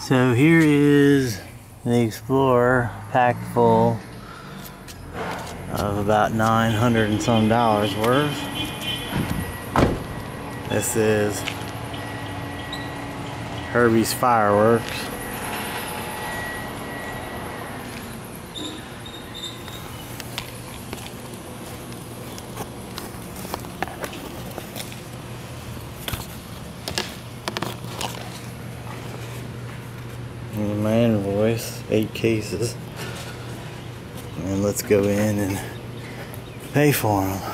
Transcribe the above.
So here is the Explorer packed full of about $900 and some worth. This is Herbies fireworks. Here's my invoice, 8 cases. And let's go in and pay for them.